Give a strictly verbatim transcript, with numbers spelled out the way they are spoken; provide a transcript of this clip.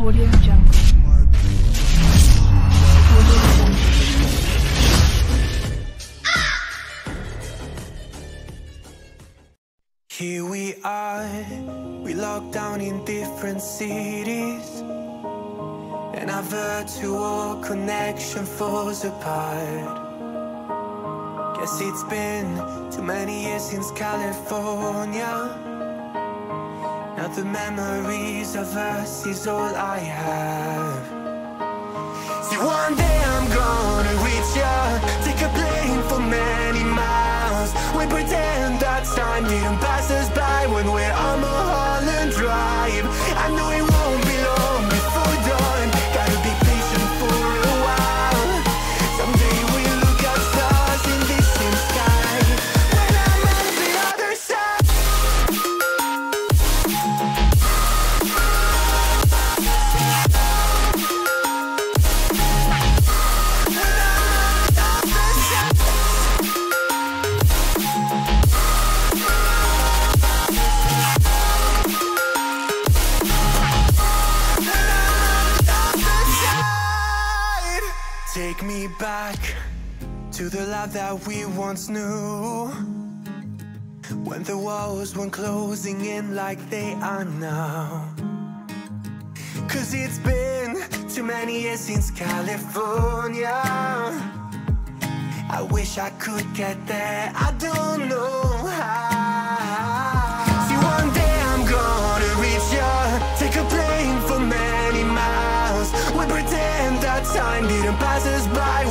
Audio Jungle. Audio Jungle. Here we are, we locked down in different cities, and our virtual connection falls apart. Guess it's been too many years since California. Now the memories of us is all I have. See, one day I'm gonna reach ya, take a plane for many miles. We pretend that time didn't pass us by when we're on Mulholland Drive. I know it won't be long before dawn, gotta be patient for a while. Someday we'll look at stars in this same sky, when I'm on the other side. Take me back to the life that we once knew, when the walls weren't closing in like they are now. Cause it's been too many years since California. I wish I could get there, I don't know how. See, one day I'm gonna reach ya, take a plane for many miles. We pretend that time didn't pass us by